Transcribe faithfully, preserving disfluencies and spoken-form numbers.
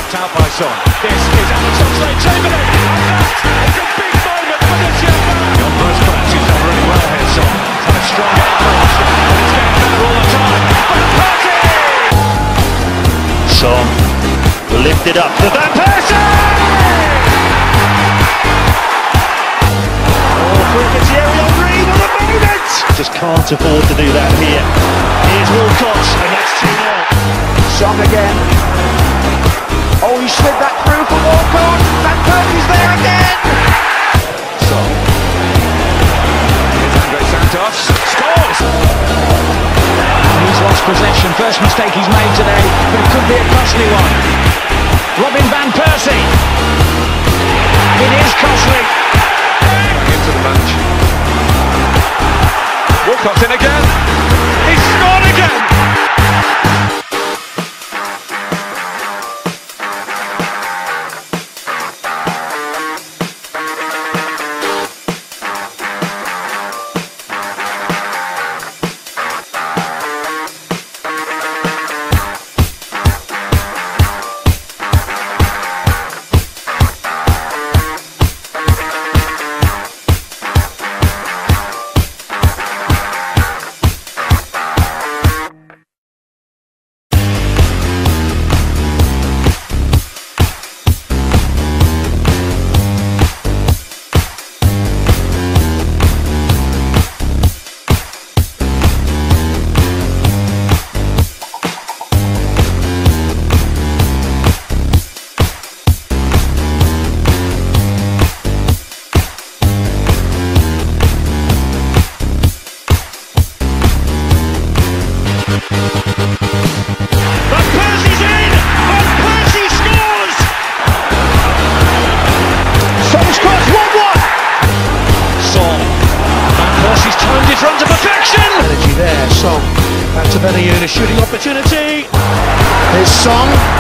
Blocked out by Son. This is Alexander Chamberlain. And that is a big moment for the Chamberlain. Your first crash is done really well here, Son. It's had a strong approach. And it's getting better all the time. Van Persie! Son lifted up for Van Persie! Oh, quick at Thierry Henry, what a moment! Just can't afford to do that here. Here's Walcott, and that's two nil. Son again. Oh, he slid that through for Walcott. Van Persie's there again. Son. Here's Andre Santos. Scores! He's lost possession. First mistake he's made today, but it could be a costly one. Robin Van Persie. It is costly. Back into the match. Walcott's in again. He's scored again. Van Persie's in! Van Persie scores! Son's cross, one one. Son. Van Persie's timed his run to perfection! Energy there, Son. Back to Benayuna, shooting opportunity. Here's Son.